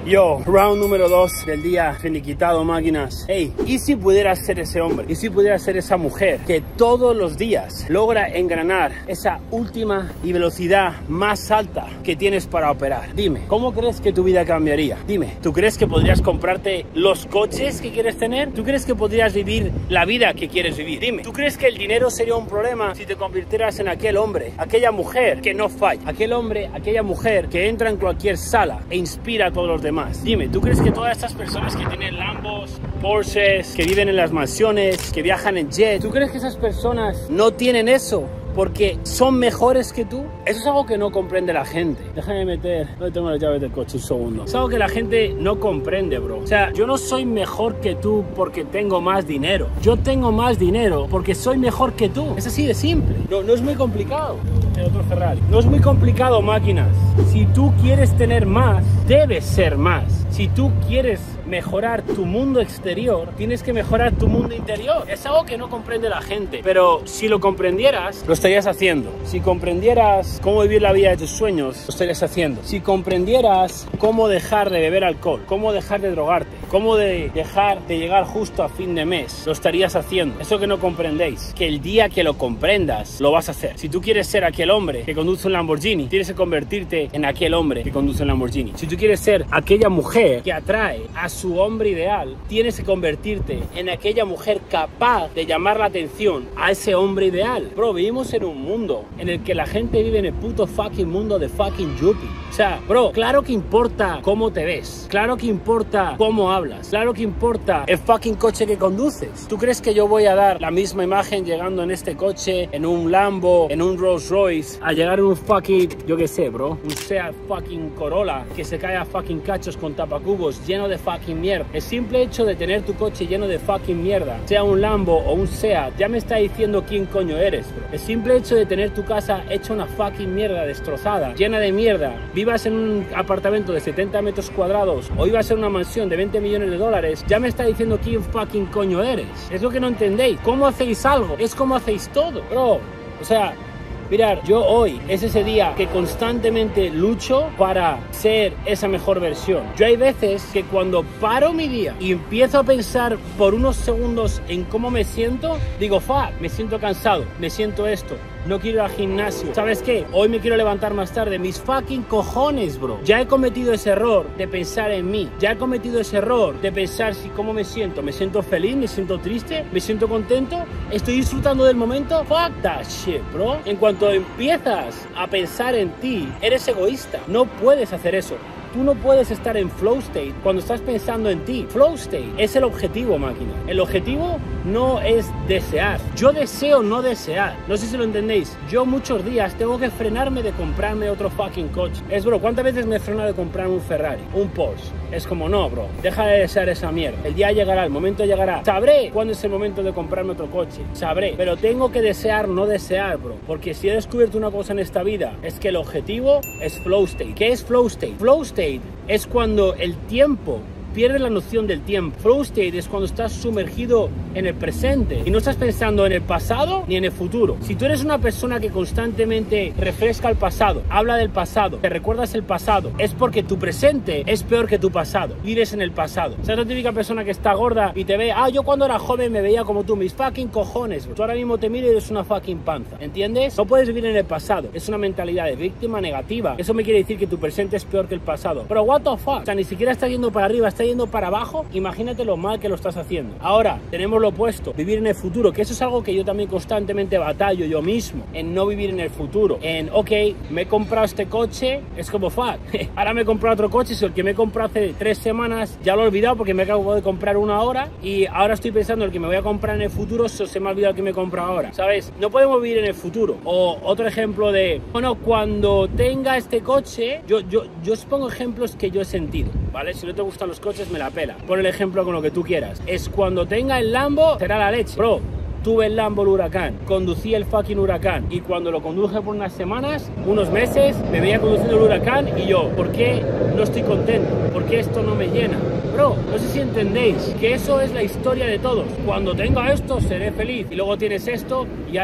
Yo, round número 2 del día finiquitado, máquinas. Hey, ¿y si pudieras ser ese hombre? ¿Y si pudieras ser esa mujer que todos los días logra engranar esa última y velocidad más alta que tienes para operar? Dime, ¿cómo crees que tu vida cambiaría? Dime, ¿tú crees que podrías comprarte los coches que quieres tener? ¿Tú crees que podrías vivir la vida que quieres vivir? Dime, ¿tú crees que el dinero sería un problema si te convirtieras en aquel hombre, aquella mujer que no falla? Aquel hombre, aquella mujer que entra en cualquier sala e inspira a todos los demás. Dime, ¿tú crees que todas estas personas que tienen Lambos, Porsches, que viven en las mansiones, que viajan en jet, ¿tú crees que esas personas no tienen eso porque son mejores que tú? Eso es algo que no comprende la gente. Déjame meter, no tengo las llaves del coche, un segundo. Es algo que la gente no comprende, bro. O sea, yo no soy mejor que tú porque tengo más dinero. Yo tengo más dinero porque soy mejor que tú. Es así de simple. No es muy complicado. El otro Ferrari. No es muy complicado, máquinas. Si tú quieres tener más, debes ser más. Si tú quieres mejorar tu mundo exterior, tienes que mejorar tu mundo interior. Es algo que no comprende la gente, pero si lo comprendieras, lo estarías haciendo. Si comprendieras cómo vivir la vida de tus sueños, lo estarías haciendo. Si comprendieras cómo dejar de beber alcohol, cómo dejar de drogarte, cómo dejar de llegar justo a fin de mes, lo estarías haciendo. Eso que no comprendéis, que el día que lo comprendas, lo vas a hacer. Si tú quieres ser aquel hombre que conduce un Lamborghini, tienes que convertirte en aquel hombre que conduce un Lamborghini. Si tú quieres ser aquella mujer que atrae a su hombre ideal, tienes que convertirte en aquella mujer capaz de llamar la atención a ese hombre ideal. Bro, vivimos en un mundo en el que la gente vive en el puto fucking mundo de fucking yuppie. O sea, bro, claro que importa cómo te ves, claro que importa cómo hablas, claro que importa el fucking coche que conduces. ¿Tú crees que yo voy a dar la misma imagen llegando en este coche, en un Lambo, en un Rolls Royce, a llegar en un fucking, yo qué sé, bro, un Seat fucking Corolla que se cae a fucking cachos con tapacubos lleno de fucking mierda? El simple hecho de tener tu coche lleno de fucking mierda, sea un Lambo o un Seat, ya me está diciendo quién coño eres, bro. El simple hecho de tener tu casa hecha una fucking mierda, destrozada, llena de mierda, vivas en un apartamento de 70 metros cuadrados o vivas en una mansión de 20 millones de dólares, ya me está diciendo quién fucking coño eres. Es lo que no entendéis. ¿Cómo hacéis algo? Es como hacéis todo, bro. O sea, mirar, yo hoy es ese día que constantemente lucho para ser esa mejor versión. Yo hay veces que cuando paro mi día y empiezo a pensar por unos segundos en cómo me siento, digo, fuck, me siento cansado, me siento esto, no quiero ir al gimnasio. ¿Sabes qué? Hoy me quiero levantar más tarde. Mis fucking cojones, bro. Ya he cometido ese error de pensar en mí. Ya he cometido ese error de pensar si cómo me siento. ¿Me siento feliz? ¿Me siento triste? ¿Me siento contento? ¿Estoy disfrutando del momento? Fuck that shit, bro. En cuanto empiezas a pensar en ti, eres egoísta. No puedes hacer eso. Tú no puedes estar en flow state cuando estás pensando en ti. Flow state es el objetivo, máquina. El objetivo no es desear. Yo deseo no desear. No sé si lo entendéis. Yo muchos días tengo que frenarme de comprarme otro fucking coche. Bro, ¿cuántas veces me he frenado de comprarme un Ferrari? Un Porsche. Es como, no, bro. Deja de desear esa mierda. El día llegará, el momento llegará. Sabré cuándo es el momento de comprarme otro coche. Sabré. Pero tengo que desear no desear, bro. Porque si he descubierto una cosa en esta vida, es que el objetivo es flow state. ¿Qué es flow state? Flow state es cuando el tiempo pierde la noción del tiempo. Flow state es cuando estás sumergido en el presente y no estás pensando en el pasado ni en el futuro. Si tú eres una persona que constantemente refresca el pasado, habla del pasado, te recuerdas el pasado, es porque tu presente es peor que tu pasado. Vives en el pasado. O sea, la típica persona que está gorda y te ve, yo cuando era joven me veía como tú, mis fucking cojones, bro. Tú ahora mismo te miro y eres una fucking panza, ¿entiendes? No puedes vivir en el pasado. Es una mentalidad de víctima negativa. Eso me quiere decir que tu presente es peor que el pasado. Pero what the fuck? O sea, ni siquiera está yendo para arriba, está yendo para abajo. Imagínate lo mal que lo estás haciendo. Ahora tenemos lo opuesto, vivir en el futuro, que eso es algo que yo también constantemente batallo yo mismo, en no vivir en el futuro, en ok, me he comprado este coche, es como fuck, ahora me he comprado otro coche, si el que me he comprado hace 3 semanas ya lo he olvidado porque me acabo de comprar uno ahora y ahora estoy pensando el que me voy a comprar en el futuro, se me ha olvidado el que me he comprado ahora, ¿sabes? No podemos vivir en el futuro. O otro ejemplo de, bueno, cuando tenga este coche, yo os pongo ejemplos que yo he sentido, ¿vale? Si no te gustan los coches, me la pela. Pon el ejemplo con lo que tú quieras. Es cuando tenga el Lambo, será la leche. Bro, tuve el Lambo, el Huracán, conducí el fucking Huracán y cuando lo conduje por unas semanas, unos meses, me veía conduciendo el Huracán y yo, ¿por qué no estoy contento? ¿Por qué esto no me llena? Bro, no sé si entendéis que eso es la historia de todos. Cuando tenga esto, seré feliz. Y luego tienes esto y ahora es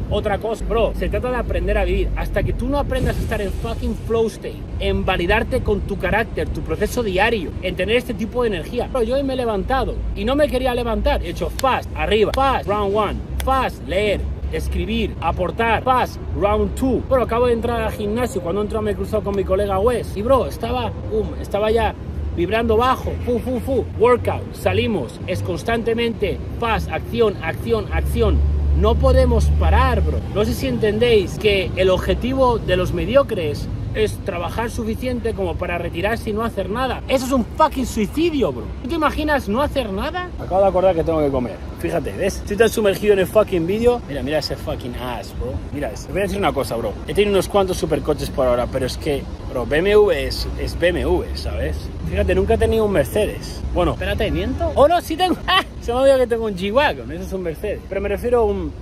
otra cosa. Bro, se trata de aprender a vivir. Hasta que tú no aprendas a estar en fucking flow state, en validarte con tu carácter, tu proceso diario, en tener este tipo de energía. Bro, yo hoy me he levantado y no me quería levantar. He hecho fast, arriba, fast, round 1, fast, leer, escribir, aportar, fast, round 2. Pero acabo de entrar al gimnasio. Cuando entro me he cruzado con mi colega Wes y bro, estaba ya vibrando bajo, workout, salimos, es constantemente fast, acción, acción, acción. No podemos parar, bro. No sé si entendéis que el objetivo de los mediocres es trabajar suficiente como para retirarse y no hacer nada. Eso es un fucking suicidio, bro. ¿Tú te imaginas no hacer nada? Acabo de acordar que tengo que comer. Fíjate, ¿ves? Estoy tan sumergido en el fucking vídeo. Mira ese fucking ass, bro. Mira eso. Te voy a decir una cosa, bro. He tenido unos cuantos supercoches por ahora, pero es que, bro, BMW es BMW, ¿sabes? Fíjate, nunca he tenido un Mercedes. Bueno, espérate, ¿miento? Oh, no, sí tengo. ¡Ah! Se me olvidó que tengo un G-Wagon. Eso es un Mercedes. Pero me refiero a un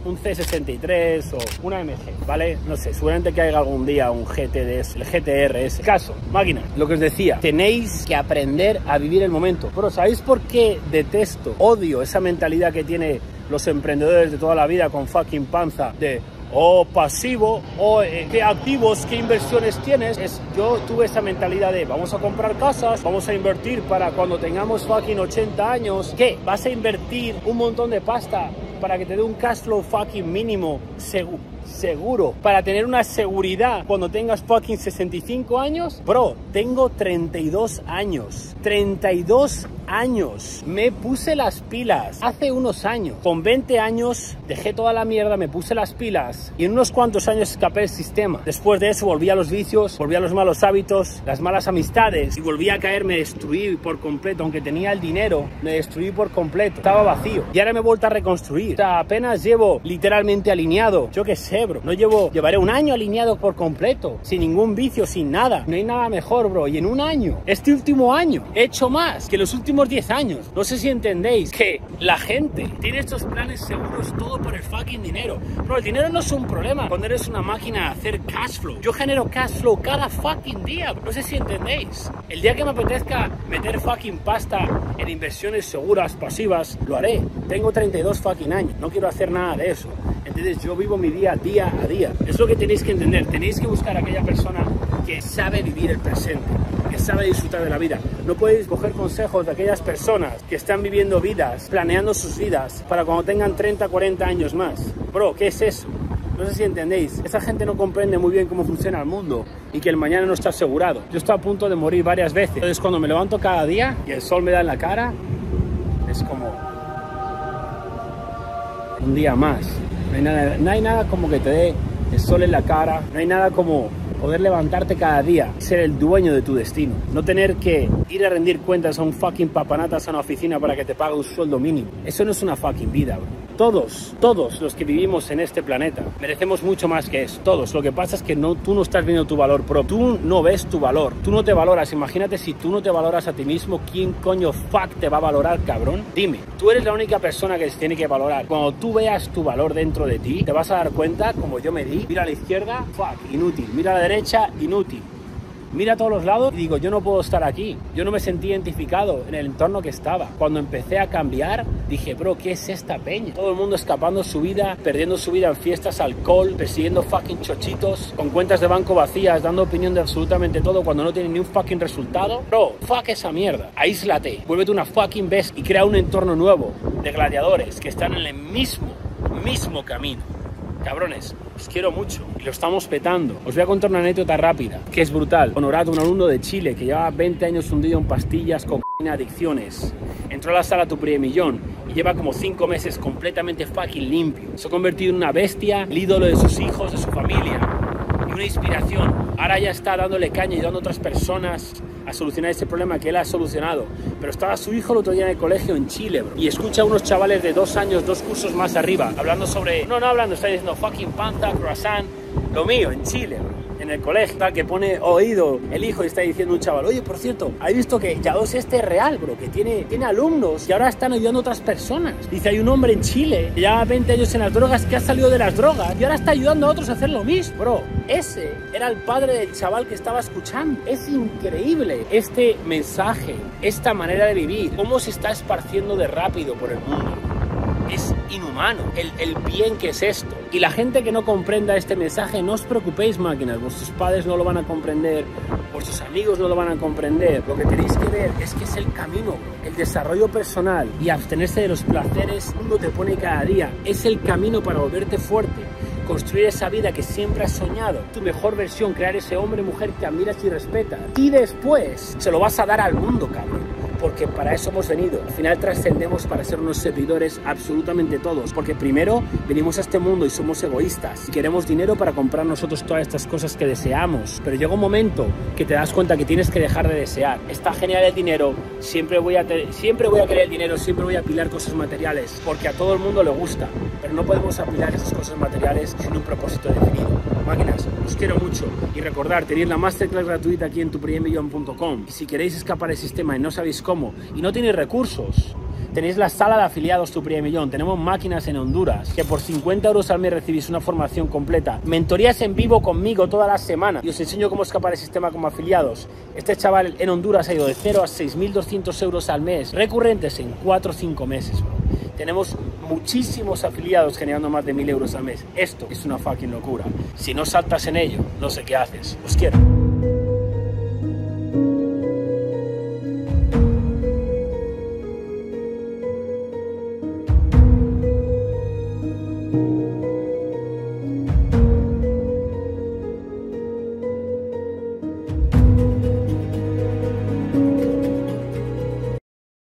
C63 o una MG, ¿vale? No sé, seguramente que haya algún día un GT de eso, el GTR ese. Caso, máquina, lo que os decía, tenéis que aprender a vivir el momento. Pero ¿sabéis por qué detesto, odio esa mentalidad que tiene los emprendedores de toda la vida con fucking panza de pasivo, qué activos, qué inversiones tienes? Yo tuve esa mentalidad de vamos a comprar casas, vamos a invertir para cuando tengamos fucking 80 años. ¿Qué? ¿Vas a invertir un montón de pasta para que te dé un cash flow fucking mínimo seguro, para tener una seguridad cuando tengas fucking 65 años? Bro, tengo 32 años. 32 años. Me puse las pilas hace unos años. Con 20 años dejé toda la mierda, me puse las pilas y en unos cuantos años escapé del sistema. Después de eso volví a los vicios, volví a los malos hábitos, las malas amistades y volví a caer, me destruí por completo. Aunque tenía el dinero, me destruí por completo. Estaba vacío y ahora me he vuelto a reconstruir. O sea, apenas llevo literalmente alineado. Yo qué sé, bro. Llevaré un año alineado por completo, sin ningún vicio, sin nada. No hay nada mejor, bro. Y en un año, este último año, he hecho más que los últimos 10 años. No sé si entendéis que la gente tiene estos planes seguros todo por el fucking dinero. Bro, el dinero no es un problema cuando eres una máquina de hacer cash flow. Yo genero cash flow cada fucking día, bro. No sé si entendéis. El día que me apetezca meter fucking pasta en inversiones seguras, pasivas, lo haré. Tengo 32 fucking años. No quiero hacer nada de eso. Entonces yo vivo mi día a día. Es lo que tenéis que entender. Tenéis que buscar a aquella persona que sabe vivir el presente, que sabe disfrutar de la vida. No podéis coger consejos de aquellas personas que están viviendo vidas, planeando sus vidas para cuando tengan 30, 40 años más. Bro, ¿qué es eso? No sé si entendéis. Esa gente no comprende muy bien cómo funciona el mundo y que el mañana no está asegurado. Yo estoy a punto de morir varias veces. Entonces cuando me levanto cada día y el sol me da en la cara, es como un día más. No hay nada como que te dé el sol en la cara. No hay nada como poder levantarte cada día, ser el dueño de tu destino, no tener que ir a rendir cuentas a un fucking papanatas a una oficina para que te pague un sueldo mínimo. Eso no es una fucking vida, bro. Todos los que vivimos en este planeta merecemos mucho más que eso. Todos. Lo que pasa es que tú no estás viendo tu valor propio. Tú no ves tu valor. Tú no te valoras. Imagínate si tú no te valoras a ti mismo, ¿quién coño fuck te va a valorar, cabrón? Dime. Tú eres la única persona que se tiene que valorar. Cuando tú veas tu valor dentro de ti, te vas a dar cuenta, como yo me di, mira a la izquierda, fuck, inútil. Mira a la derecha, inútil. Mira a todos los lados y digo, yo no puedo estar aquí. Yo no me sentí identificado en el entorno que estaba. Cuando empecé a cambiar, dije, bro, ¿qué es esta peña? Todo el mundo escapando su vida, perdiendo su vida en fiestas, alcohol, persiguiendo fucking chochitos, con cuentas de banco vacías, dando opinión de absolutamente todo cuando no tienen ni un fucking resultado. Bro, fuck esa mierda. Aíslate, vuélvete una fucking bestia y crea un entorno nuevo de gladiadores que están en el mismo camino. Cabrones, os quiero mucho y lo estamos petando. Os voy a contar una anécdota rápida que es brutal. Honorato, un alumno de Chile que lleva 20 años hundido en pastillas, cocaína, adicciones. Entró a la sala Tu Primer Millón y lleva como 5 meses completamente fucking limpio. Se ha convertido en una bestia, el ídolo de sus hijos, de su familia y una inspiración. Ahora ya está dándole caña y ayudando a otras personas a solucionar ese problema que él ha solucionado. Pero estaba su hijo el otro día en el colegio en Chile, bro, y escucha a unos chavales de 2 años, 2 cursos más arriba, hablando sobre... No hablando, está diciendo fucking panta, croissant, lo mío, en Chile, bro. En el colegio, tal, que pone oído el hijo y está diciendo un chaval, oye, por cierto, ¿has visto que Yados este es real, bro? Que tiene alumnos y ahora están ayudando a otras personas. Dice, hay un hombre en Chile que lleva 20 años en las drogas, que ha salido de las drogas y ahora está ayudando a otros a hacer lo mismo. Bro, ese era el padre del chaval que estaba escuchando. Es increíble este mensaje, esta manera de vivir, cómo se está esparciendo de rápido por el mundo. es inhumano el bien que es esto. Y la gente que no comprenda este mensaje, no os preocupéis, máquinas, vuestros padres no lo van a comprender, vuestros amigos no lo van a comprender. Lo que tenéis que ver es que es el camino, el desarrollo personal y abstenerse de los placeres uno te pone cada día. Es el camino para volverte fuerte, construir esa vida que siempre has soñado, tu mejor versión, crear ese hombre o mujer que admiras y respetas. Y después se lo vas a dar al mundo, cabrón. Porque para eso hemos venido. Al final trascendemos para ser unos servidores absolutamente todos. Porque primero venimos a este mundo y somos egoístas. Y queremos dinero para comprar nosotros todas estas cosas que deseamos. Pero llega un momento que te das cuenta que tienes que dejar de desear. Está genial el dinero. Siempre voy a querer el dinero. Siempre voy a apilar cosas materiales. Porque a todo el mundo le gusta. Pero no podemos apilar esas cosas materiales sin un propósito definido. Máquinas, os quiero mucho. Y recordar, tenéis la masterclass gratuita aquí en tuprimermillón.com. Y si queréis escapar del sistema y no sabéis cómo, y no tenéis recursos, tenéis la sala de afiliados Tu Primer Millón. Tenemos máquinas en Honduras que por 50 euros al mes recibís una formación completa, mentorías en vivo conmigo toda la semana y os enseño cómo escapar del sistema como afiliados. Este chaval en Honduras ha ido de 0 a 6.200 euros al mes recurrentes en 4 o 5 meses, bro. Tenemos muchísimos afiliados generando más de 1.000 euros al mes. Esto es una fucking locura. Si no saltas en ello, no sé qué haces. Os quiero.